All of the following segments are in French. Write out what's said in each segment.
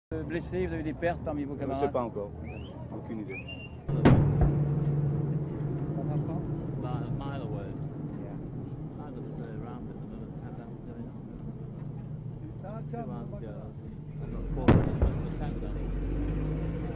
Blessés, vous avez des pertes parmi vos Je ne camarades? sais pas encore, aucune idée. About a mile away. I was around at the minute, and that was going on. 2 hours ago, I got caught in the tent then.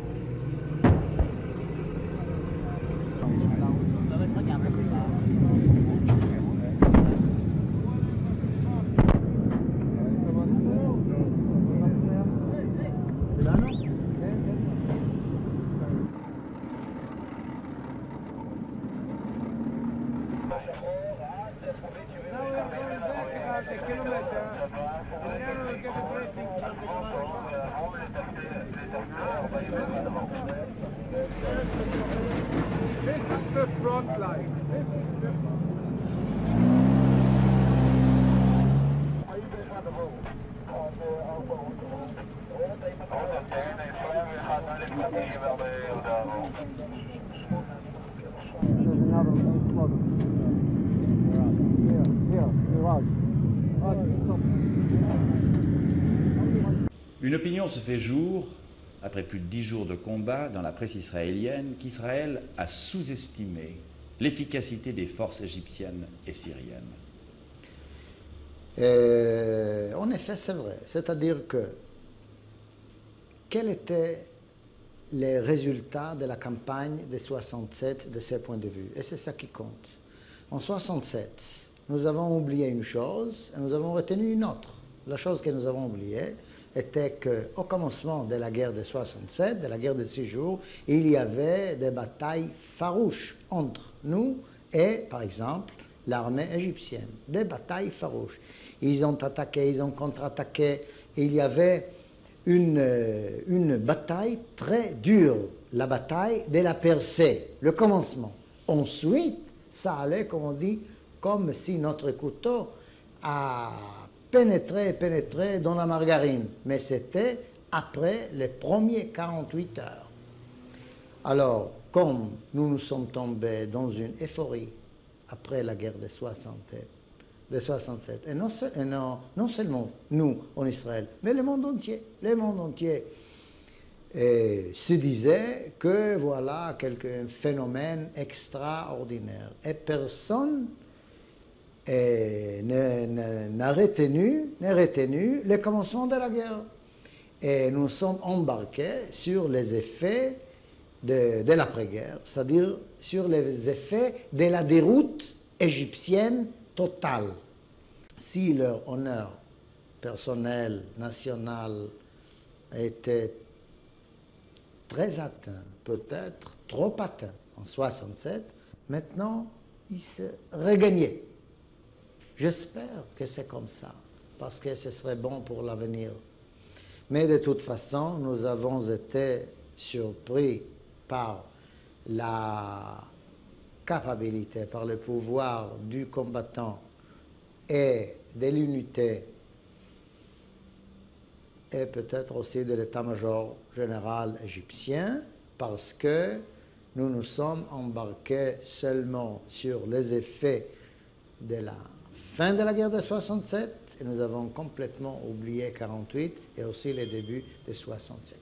This is the front line. Une opinion se fait jour, après plus de 10 jours de combat dans la presse israélienne, qu'Israël a sous-estimé l'efficacité des forces égyptiennes et syriennes. En effet, c'est vrai. C'est-à-dire que quels étaient les résultats de la campagne de 67 de ce point de vue? Et c'est ça qui compte. En 67, nous avons oublié une chose et nous avons retenu une autre. La chose que nous avons oubliée était qu'au commencement de la guerre de 67, de la guerre de 6 jours, il y avait des batailles farouches entre nous et, par exemple, l'armée égyptienne. Des batailles farouches. Ils ont attaqué, ils ont contre-attaqué. Il y avait une bataille très dure, la bataille de la percée, le commencement. Ensuite, ça allait, comme on dit, comme si notre couteau a pénétré dans la margarine. Mais c'était après les premiers 48 heures. Alors, comme nous nous sommes tombés dans une euphorie après la guerre de 67, et non seulement nous en Israël, mais le monde entier se disait que voilà un phénomène extraordinaire. Et personne n'a retenu le commencement de la guerre. Et nous sommes embarqués sur les effets de l'après-guerre, c'est-à-dire sur les effets de la déroute égyptienne totale. Si leur honneur personnel, national, était très atteint, peut-être trop atteint en 67, maintenant il se regagnait. J'espère que c'est comme ça, parce que ce serait bon pour l'avenir. Mais de toute façon, nous avons été surpris par la capacité, par le pouvoir du combattant et de l'unité, et peut-être aussi de l'état-major général égyptien, parce que nous nous sommes embarqués seulement sur les effets de la fin de la guerre de 67, et nous avons complètement oublié 48 et aussi les débuts de 67.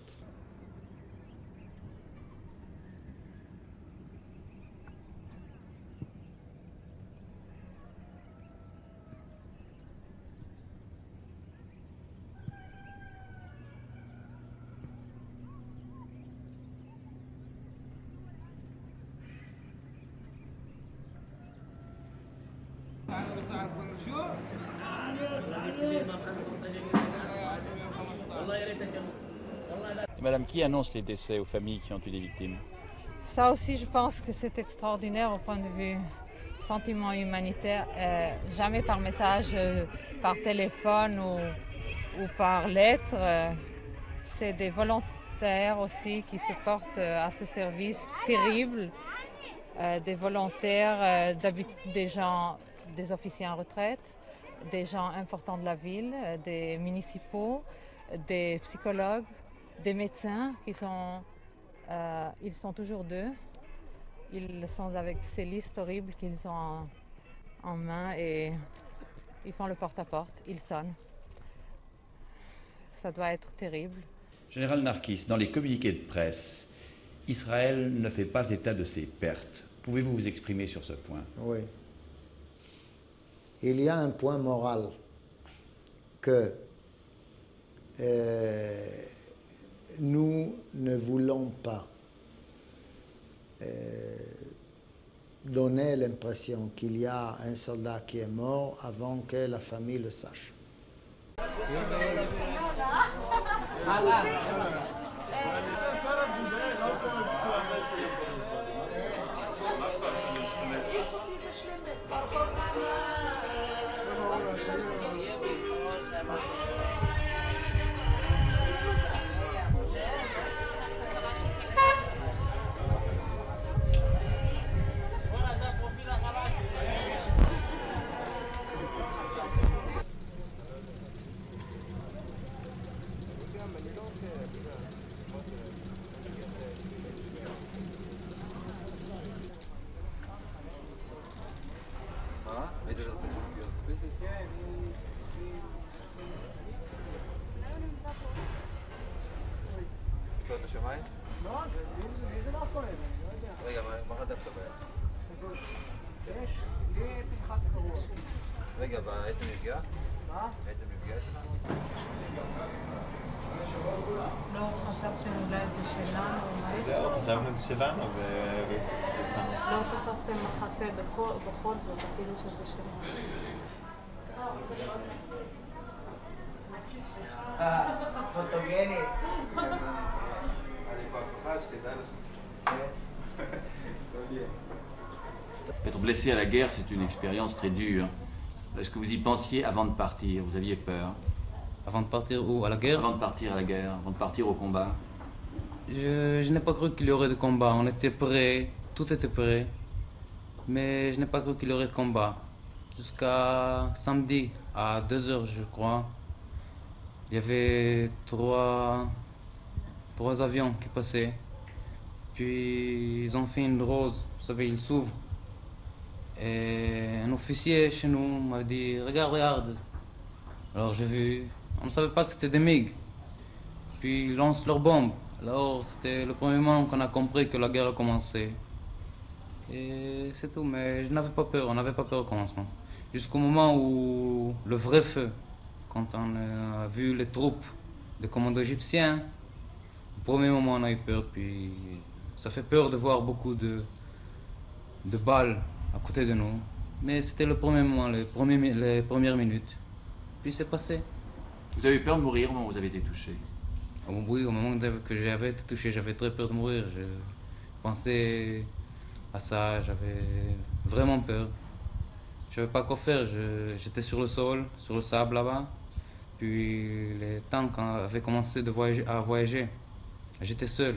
Madame, qui annonce les décès aux familles qui ont eu des victimes? Ça aussi, je pense que c'est extraordinaire au point de vue sentiment humanitaire. Jamais par message, par téléphone ou par lettre. C'est des volontaires aussi qui se portent à ce service terrible. Des volontaires, des gens, des officiers en retraite, des gens importants de la ville, des municipaux, des psychologues, des médecins qui sont, ils sont toujours deux. Ils sont avec ces listes horribles qu'ils ont en main et ils font le porte-à-porte, ils sonnent. Ça doit être terrible. Général Narkis, dans les communiqués de presse, Israël ne fait pas état de ses pertes. Pouvez-vous vous exprimer sur ce point? Oui. Il y a un point moral que nous ne voulons pas donner l'impression qu'il y a un soldat qui est mort avant que la famille le sache. רגע, מה חטפת בהם? לי צמחת קרוע. רגע, הייתם נפגעה? מה? הייתם נפגעה? לא חשבתם אולי זה שלנו או מה? זהו, חשבנו זה שלנו לא תפסתם מחסה בכל זאת, אפילו שזה שלנו. פוטוגנית. אני כבר פחד שתדע לך. Être blessé à la guerre, c'est une expérience très dure. Est-ce que vous y pensiez avant de partir? Vous aviez peur? Avant de partir où? À la guerre? Avant de partir à la guerre, avant de partir au combat? Je n'ai pas cru qu'il y aurait de combat. On était prêts, tout était prêt. Mais je n'ai pas cru qu'il y aurait de combat. Jusqu'à samedi, à 2h je crois, il y avait trois avions qui passaient. Puis ils ont fait une rose, vous savez, ils s'ouvrent. Et un officier chez nous m'a dit, regarde. Alors j'ai vu, on ne savait pas que c'était des MiG. Puis ils lancent leurs bombes. Alors c'était le premier moment qu'on a compris que la guerre a commencé. Et c'est tout, mais je n'avais pas peur, on n'avait pas peur au commencement. Jusqu'au moment où le vrai feu, quand on a vu les troupes des commandos égyptiens, au premier moment on a eu peur, puis ça fait peur de voir beaucoup de balles à côté de nous. Mais c'était le premier moment, les premières minutes. Puis c'est passé. Vous avez eu peur de mourir au moment où vous avez été touché? Oui, au moment que j'avais été touché, j'avais très peur de mourir. Je pensais à ça, j'avais vraiment peur. Je ne savais pas quoi faire, j'étais sur le sol, sur le sable là-bas. Puis les tanks avaient commencé à voyager. J'étais seul.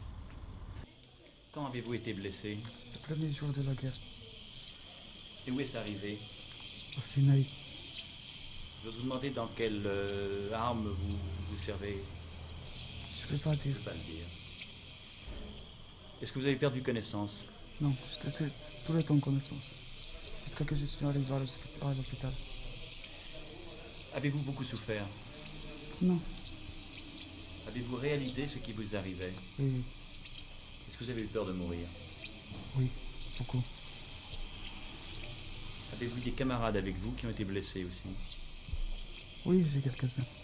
Quand avez-vous été blessé? Le premier jour de la guerre, Et où est-ce arrivé? au Sinaï. Je vous demandais dans quelle arme vous servez. Je ne peux pas Je ne dire. peux pas le dire. Est-ce que vous avez perdu connaissance? Non, j'étais tout le temps en connaissance. Jusqu'à que je suis arrivé à l'hôpital. Avez-vous beaucoup souffert? Non, Avez-vous réalisé ce qui vous arrivait? oui, Est-ce que vous avez eu peur de mourir? oui, beaucoup. Avez-vous des camarades avec vous qui ont été blessés aussi? Oui, j'ai quelques-uns.